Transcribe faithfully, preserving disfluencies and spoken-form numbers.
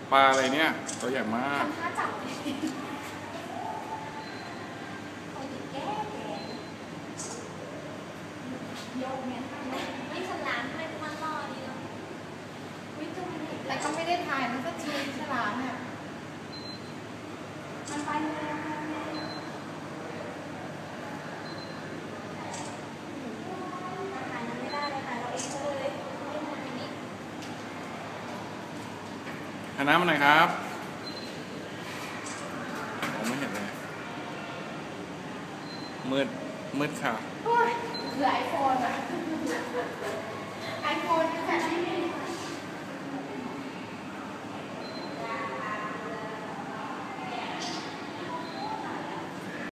ปลาอะไรเนี่ยตัวใหญ่มากทำท่าจับเลยเอาดิแก้แก้ยกเนี่ยไม่ฉลามไม่มันรอดีเนาะวิจุมันเห็นแต่ก็ไม่ได้ถ่ายมันก็ชีฉลามเนี่ยมันไปเลยถ่ายมันไม่ได้เลยถ่ายเราเองเลยไม่หมดนี้หาน้ำมาหน่อยครับมองไม่เห็นเลยมืดมืดค่ะเหลือไอโฟนอะไอโฟนแค่นี้